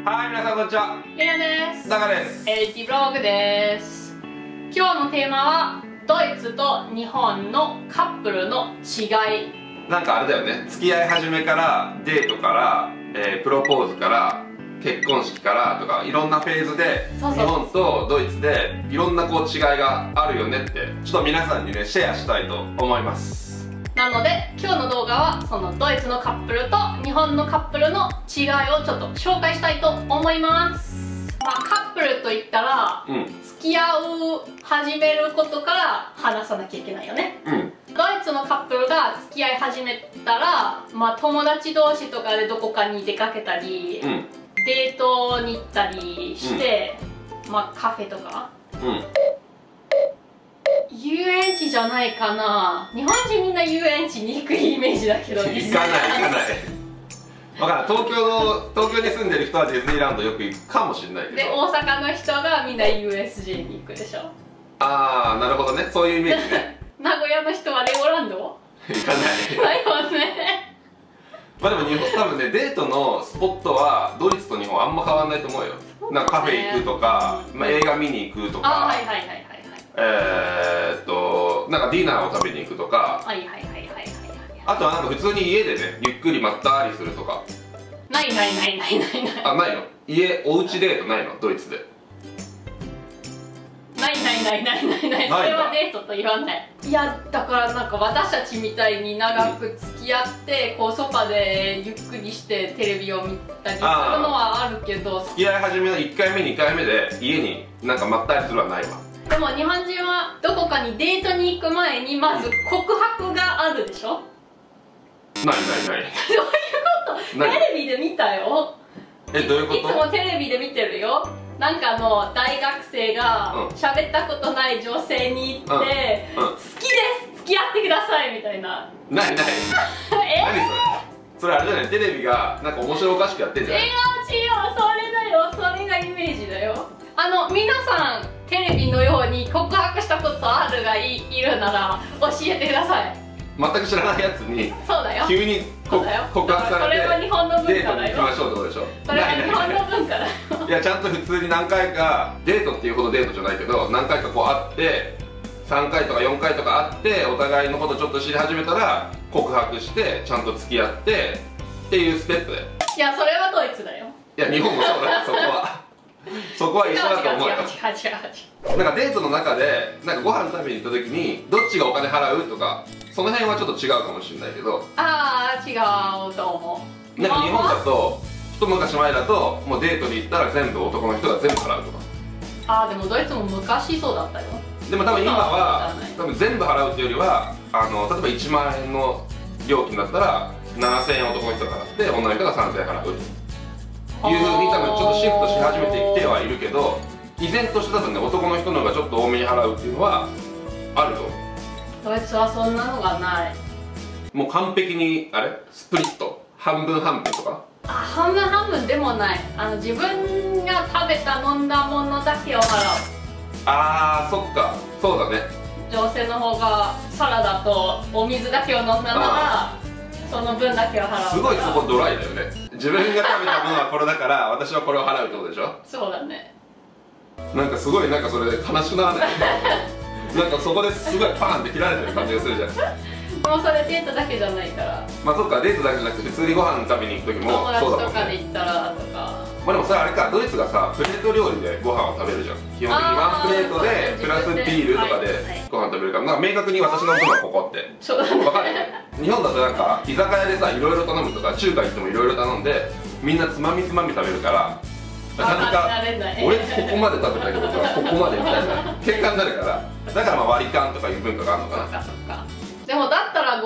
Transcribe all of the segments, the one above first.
はい、皆さんこんにちは。 ゆうやです。 ダカです。 エイティブログです。今日のテーマはドイツと日本のカップルの違い。 なんかあれだよね、付き合い始めからデートから、プロポーズから結婚式からとかいろんなフェーズで日本とドイツでいろんなこう違いがあるよねってちょっと皆さんにねシェアしたいと思います。 なので今日の動画はそのドイツのカップルと日本のカップルの違いをちょっと紹介したいと思います。まあカップルといったら、付き合始めることから話さなきゃいけないよね。ドイツのカップルが付き合い始めたら、まあ友達同士とかでどこかに出かけたり、デートに行ったりして、まあカフェとか、遊園地じゃないかな。日本人みんな遊園地に行くイメージだけど、 行かない分からん。東京に住んでる人はディズニーランドよく行くかもしれないけど、 で大阪の人がみんな USJ に行くでしょ。 ああ、なるほどね、そういうイメージね。 名古屋の人はレゴランド行かないだよね。 まあでも日本多分ね、デートのスポットはドイツと日本あんま変わんないと思うよ。なんかカフェ行くとか、まあ、映画見に行くとか、なんかディナーを食べに行くとか、あとはなんか普通に家でねゆっくりまったりするとか。 ない。 あ、ないの？おうちデートないの？ドイツでない。それはデートと言わない。いやだからなんか私たちみたいに長く付き合ってこうソファでゆっくりしてテレビを見たりするのはあるけど、 付き合い始めの1回目2回目で家になんかまったりするはないわ。 でも日本人はどこかにデートに行く前にまず告白があるでしょ。 ない。 どういうこと？テレビで見たよ。 どういうこと？ いつもテレビで見てるよ。なんか大学生が喋ったことない女性に行って「好きです、付き合ってください」みたいな。 ない何それあれじゃない？テレビがなんか面白おかしくやってんじゃない？ 違うそれだよ。それがイメージだよ。皆さんテレビのように告白したことあるがいるなら教えてください。 全く知らないやつに急に告白されてデートに行きましょうってことでしょ。 それは日本の文化だよ。 いやちゃんと普通に何回かデートっていうほどデートじゃないけど何回かこう会って3回とか4回とか会ってお互いのことちょっと知り始めたら告白してちゃんと付き合ってっていうステップで。 いやそれはドイツだよ。 いや日本もそうだよ。そこは一緒だと思うよ。なんかデートの中でなんかご飯食べに行った時にどっちがお金払うとかその辺はちょっと違うかもしれないけど、 違うと思う。 なんか日本だと一昔前だともうデートに行ったら全部男の人が全部払うとか。 でもドイツも昔そうだったよ。 でも多分今は多分全部払うっていうよりは例えば1万円の料金だったら7000円男の人が払って女の人が3000円払うというふうに多分ちょっとシフトし始めてきてはいるけど、依然として多分ね男の人の方がちょっと多めに払うっていうのはあると思う。 ドイツはそんなのがない。 もう完璧にスプリット半分半分とか。 半分でもない。自分が食べた飲んだものだけを払う。 そっか、そうだね。 女性の方がサラダとお水だけを飲んだならその分だけを払う。 すごいそこドライだよね。自分が食べたものはこれだから私はこれを払うってことでしょ。 そうだね。 なんかすごいなんかそれで悲しくならない？なんかそこですごいパーンって切られてる感じがするじゃん。 もうそれデートだけじゃないから。 まあそっか、デートだけじゃなくて普通にご飯食べに行く時も友達とかで行ったらとか。 まあでもそれあれか、ドイツがさプレート料理でご飯を食べるじゃん。基本的にワンプレートでプラスビールとかでご飯食べるから、なんか明確に私の分はここって分かるよね。日本だとなんか居酒屋でさいろいろ頼むとか中華行ってもいろいろ頼んでみんなつまみ食べるからなんか俺ここまで食べたけどここまでみたいな喧嘩になるから、だからまあ割り勘とかいう文化があるのかな。 そっか。でもだったら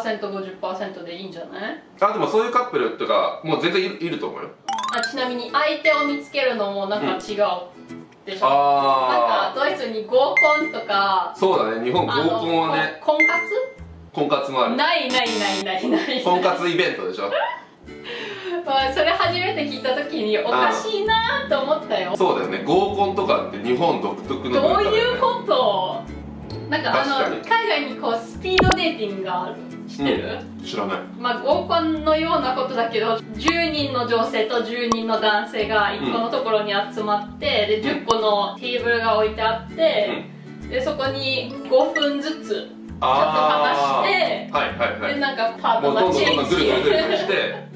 50%50% でいいんじゃない？ でもそういうカップルとかもう全然いると思うよ。 ちなみに相手を見つけるのもなんか違うでしょ。なんかドイツに合コンとか。 そうだね、日本合コンはね。婚活もある。 ない。 婚活イベントでしょ。 それ初めて聞いた時におかしいなと思ったよ。 そうだよね、合コンとかって日本独特の文化だよね。 どういうこと？ なんか海外にこうスピードデーティングがある、知ってる？ 知らない。 まあ合コンのようなことだけど、10人の女性と10人の男性が1個のところに集まって、で10個のテーブルが置いてあって、でそこに5分ずつちょっと話して、でなんかパートナーチェンジ、 どんどんぐるぐるぐるぐるして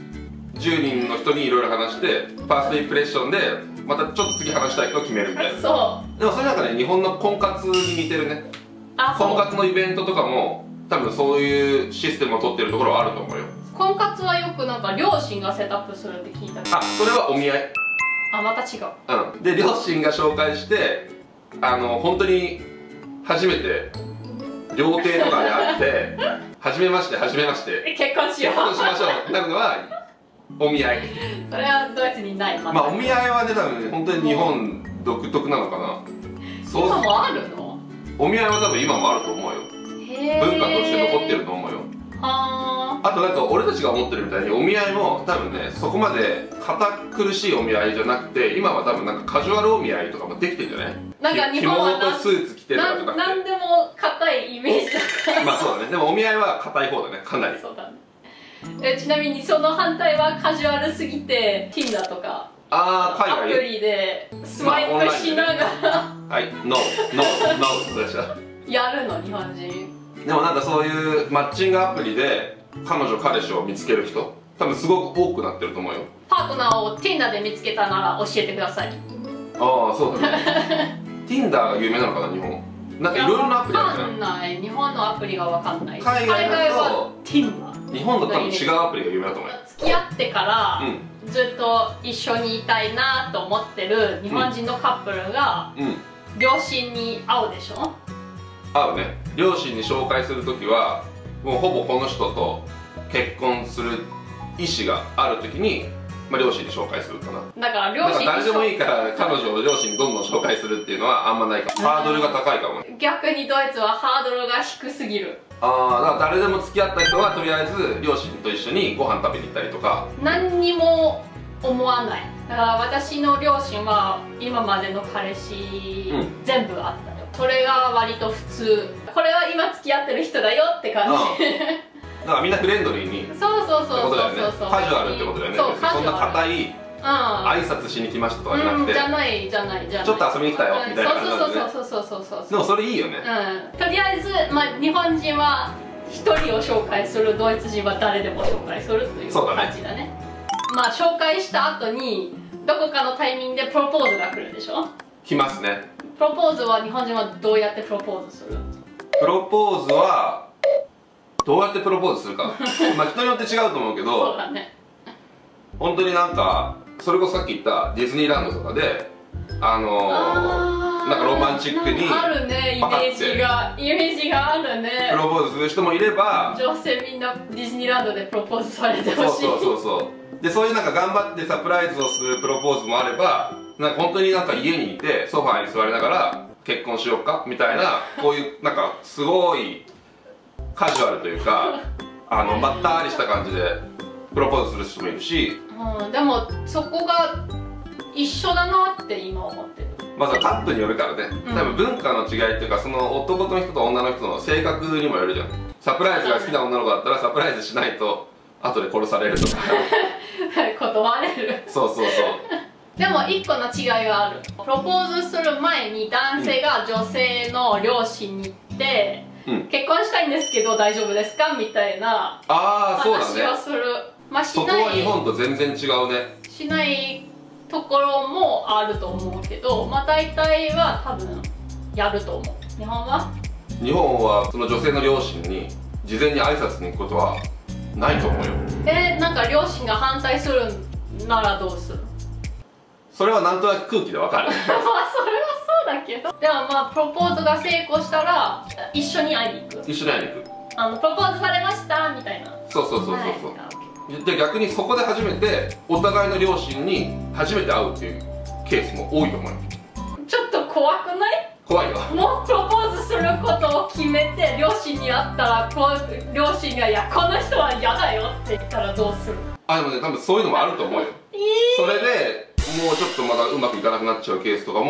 10人の人にいろいろ話して、ファーストインプレッションでまたちょっと次話したい人を決めるみたいな。 そうでもそれなんかね、日本の婚活に似てるね。婚活のイベントとかも多分そういうシステムを取ってるところはあると思うよ。 婚活はよくなんか両親がセットアップするって聞いたけど。 それはお見合い。 また違う。 で両親が紹介して、本当に初めて料亭とかで会って初めまして結婚しよう、 結婚しましょうなるのはお見合い。 それはドイツにない。 まあお見合いはね、多分ね、本当に日本独特なのかな。 今もあるの？ お見合いは多分今もあると思うよ。文化として残ってると思うよ。あとなんか俺たちが思ってるみたいにお見合いも多分ね、そこまで堅苦しいお見合いじゃなくて、今は多分なんかカジュアルお見合いとかもできてるんじゃない？ なんか日本は着物とスーツ着てとかじゃなくて、 なんでも硬いイメージだから。 まあそうだね。でもお見合いは硬い方だね、かなり。 そうだね。ちなみにその反対はカジュアルすぎて Tinder とか海外アプリでスワイプしながら、 はい、ノーでしょ。 やるの日本人。 でもなんかそういうマッチングアプリで彼女彼氏を見つける人多分すごく多くなってると思うよ。 パートナーを Tinder で見つけたなら教えてください。 そうだね。Tinder が有名なのかな、日本。なんかいろいろなアプリあるじゃん。 分かんない。日本のアプリが分かんない。 海外だと Tinder。 日本だと多分違うアプリが有名だと思うよ。 付き合ってから、ずっと一緒にいたいなと思ってる日本人のカップルが、両親に会うでしょ。 会うね。両親に紹介するときはもうほぼこの人と結婚する意思があるときに、両親に紹介するかな。 だから両親に誰でもいいから彼女を両親にどんどん紹介するっていうのはあんまないかも。ハードルが高いかも。 逆にドイツはハードルが低すぎる。 だから誰でも付き合った人はとりあえず両親と一緒にご飯食べに行ったりとか。 何にも思わない。だから私の両親は今までの彼氏、全部あったよ。それが割と普通。これは今付き合ってる人だよって感じ。 だからみんなフレンドリーにってことだよね。カジュアルってことだよね。そんな硬い挨拶しに来ましたとかじゃなくて、 じゃないちょっと遊びに来たよみたいな感じなんでね。 そうでもそれいいよね。 とりあえず日本人は一人を紹介する、ドイツ人は誰でも紹介するという感じだね。紹介した後にどこかのタイミングでプロポーズが来るでしょ。 来ますね。 プロポーズは日本人はどうやってプロポーズする？ プロポーズはどうやってプロポーズするか人によって違うと思うけど、 そうだね。 本当になんかそれこそさっき言ったディズニーランドとかでなんかロマンチックにあるね、イメージがあるね。 プロポーズする人もいれば、 女性みんなディズニーランドでプロポーズされてほしい。 そうで、そういうなんか頑張ってサプライズをするプロポーズもあれば、なんか本当になんか家にいてソファーに座りながら結婚しようかみたいな、こういうなんかすごいカジュアルというかまったりした感じでプロポーズする人もいるし、 でもそこが一緒だなって今思ってる。 まずはカップによるからね。多分文化の違いっていうか、その男の人と女の人の性格にもよるじゃん。サプライズが好きな女の子だったらサプライズしないと後で殺されるとか断れる。 そうでも一個の違いがある。プロポーズする前に男性が女性の両親に行って、結婚したいんですけど大丈夫ですかみたいな話をする。 そこは日本と全然違うね。 しないところもあると思うけど、大体は多分やると思う。日本はその女性の両親に事前に挨拶に行くことはないと思うよ。なんか両親が反対するならどうする？ それはなんとなく空気でわかる。 それはそうだけど、でもプロポーズが成功したら一緒に会いに行く。プロポーズされましたみたいな。そうで、逆にそこで初めてお互いの両親に初めて会うっていうケースも多いと思うよ。 ちょっと怖くない？ 怖いよ。 もうプロポーズすることを決めて両親に会ったら、両親が「いやこの人は嫌だよ」って言ったらどうする？ でもね、多分そういうのもあると思うよ。それでもうちょっとまだうまくいかなくなっちゃうケースとかも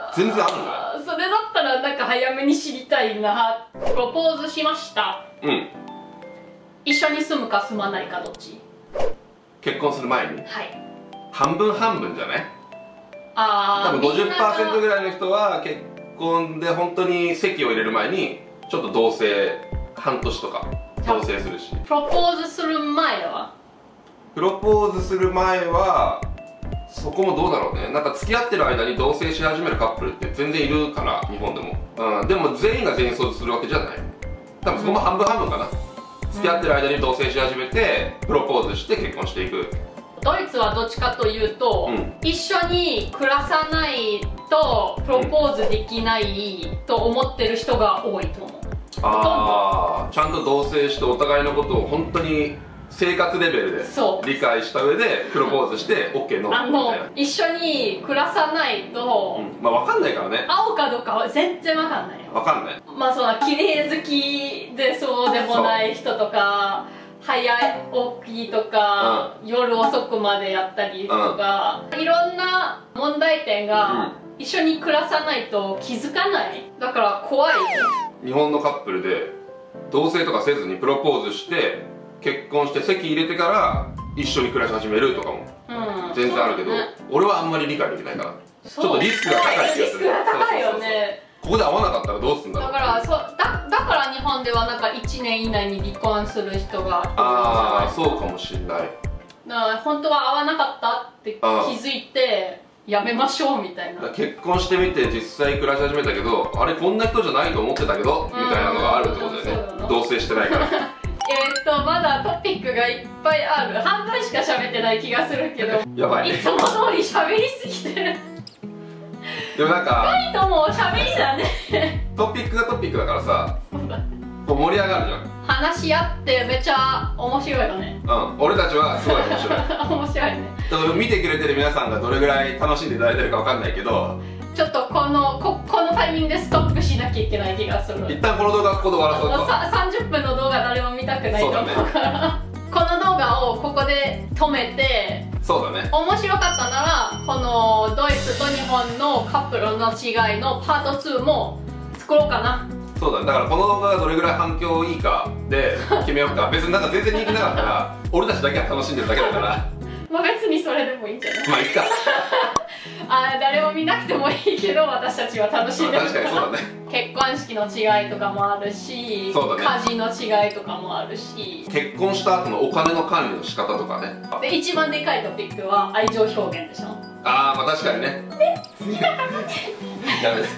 全然あるんだよ。 それだったらなんか早めに知りたいな。プロポーズしました。 うん。 一緒に住むか住まないかどっち？ 結婚する前に？ はい。 半分半分じゃない？多分 50% ぐらいの人は結婚で本当に籍を入れる前にちょっと同棲半年とか同棲するし。 プロポーズする前は？ プロポーズする前はそこもどうだろうね。なんか付き合ってる間に同棲し始めるカップルって全然いるから日本でも、でも全員が全員そうするわけじゃない。多分そこも半分半分かな、付き合ってる間に同棲し始めてプロポーズして結婚していく。 ドイツはどっちかというと、一緒に暮らさないとプロポーズできないと思ってる人が多いと思う。 ああ、ちゃんと同棲してお互いのことを本当に生活レベルで理解した上でプロポーズして OK のみたいな。 一緒に暮らさないと、 まあ分かんないからね。 合うかどうかは全然分かんないよ。 分かんない。 まあその綺麗好きでそうでもない人とか、早起きとか、夜遅くまでやったりとか、いろんな問題点が一緒に暮らさないと気づかない。だから怖い。 日本のカップルで同棲とかせずにプロポーズして結婚して籍入れてから一緒に暮らし始めるとかも全然あるけど、俺はあんまり理解できないから、ちょっとリスクが高い気がする。 高いよね。 ここで合わなかったらどうすんだろう。 だから日本ではなんか1年以内に離婚する人がいる。 ああ、そうかもしんない。 だから本当は合わなかったって気づいてやめましょうみたいな。 結婚してみて実際暮らし始めたけど、あれこんな人じゃないと思ってたけどみたいなのがあるってことだよね。同棲してないからまだトピックがいっぱいある。半分しか喋ってない気がするけどやばいね。 いつも通り喋りすぎてる。 でもなんか 2人とも喋りだねトピックがトピックだからさ、こう盛り上がるじゃん。 話し合ってめっちゃ面白いよね。 俺たちはすごい面白い面白いね。 だから見てくれてる皆さんがどれぐらい楽しんでいただいてるかわかんないけど、 ちょっとこのタイミングでストップしなきゃいけない気がする。 一旦この動画ここで終わらそうと。 30分の動画誰も見たくないと思うから、この動画をここで止めて、 そうだね、 面白かったならこのドイツと日本のカップルの違いのパート2も作ろうかな。 そうだね。だからこの動画がどれぐらい反響いいかで決めようか。別になんか全然人気なかったら俺たちだけが楽しんでるだけだからまあ別にそれでもいいんじゃない。 まあいいか誰も見なくてもいいけど私たちは楽しんでる。 確かにそうだね。 結婚式の違いとかもあるし、 そうだね、 家事の違いとかもあるし、 結婚した後のお金の管理の仕方とかね。 で一番でかいトピックは愛情表現でしょ。 まあ確かにね。やめて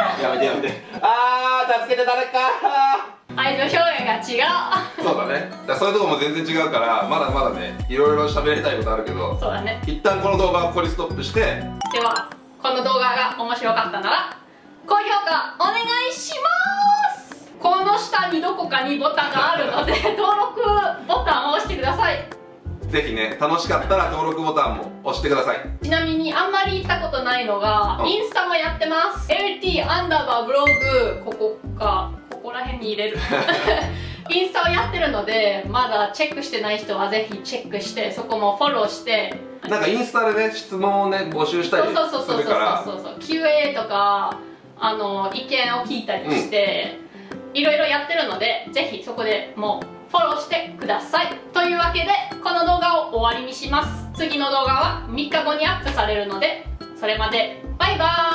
助けて誰か。 愛情表現が違う。 そうだね。そういうとこも全然違うからまだまだね、いろいろ喋りたいことあるけど、 そうだね。 一旦この動画はここにストップして、ではこの動画が面白かったなら高評価お願いします。この下にどこかにボタンがあるので登録ボタンを押してください。 ぜひね、楽しかったら登録ボタンも押してください。 ちなみにあんまり行ったことないのが、インスタもやってます。 LT_ブログ、ここら辺に入れるインスタをやってるので、まだチェックしてない人はぜひチェックして、そこもフォローして、 なんかインスタでね、質問をね募集したりするから、 QA とか意見を聞いたりして、いろいろやってるので、ぜひそこでもうフォローしてください。というわけでこの動画を終わりにします。次の動画は3日後にアップされるので、それまでバイバーイ。